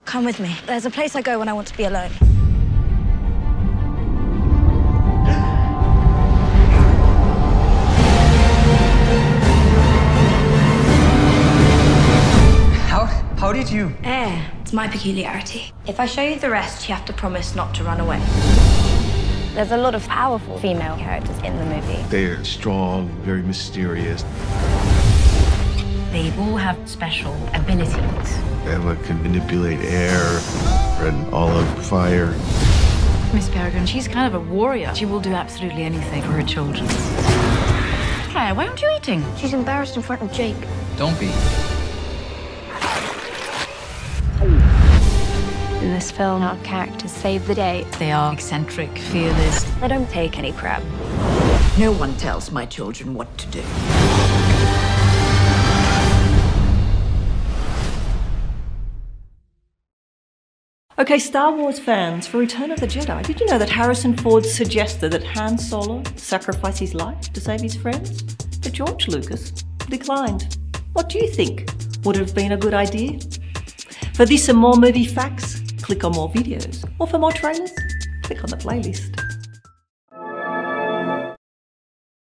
Come with me. There's a place I go when I want to be alone. How did you? It's my peculiarity. If I show you the rest, you have to promise not to run away. There's a lot of powerful female characters in the movie. They're strong, very mysterious. They all have special abilities. Emma can manipulate air and Olive fire. Miss Peregrine, she's kind of a warrior. She will do absolutely anything for her children. Claire, why aren't you eating? She's embarrassed in front of Jake. Don't be. In this film, our characters save the day. They are eccentric, fearless. They don't take any crap. No one tells my children what to do. Okay, Star Wars fans, for Return of the Jedi, did you know that Harrison Ford suggested that Han Solo sacrifice his life to save his friends? But George Lucas declined. What do you think? Would it have been a good idea? For this and more movie facts, click on more videos. Or for more trailers, click on the playlist.